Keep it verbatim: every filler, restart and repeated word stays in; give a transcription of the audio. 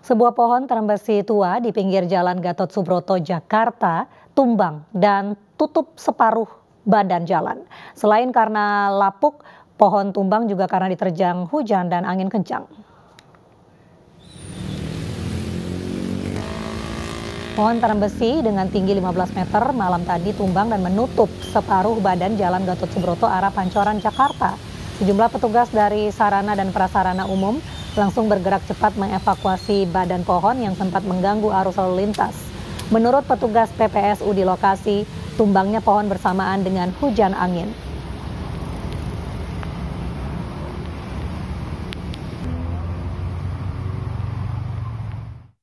Sebuah pohon terembesi tua di pinggir Jalan Gatot Subroto, Jakarta, tumbang dan tutup separuh badan jalan. Selain karena lapuk, pohon tumbang juga karena diterjang hujan dan angin kencang. Pohon terembesi dengan tinggi lima belas meter malam tadi tumbang dan menutup separuh badan Jalan Gatot Subroto arah Pancoran, Jakarta. Sejumlah petugas dari sarana dan prasarana umum langsung bergerak cepat mengevakuasi badan pohon yang sempat mengganggu arus lalu lintas. Menurut petugas P P S U di lokasi, tumbangnya pohon bersamaan dengan hujan angin.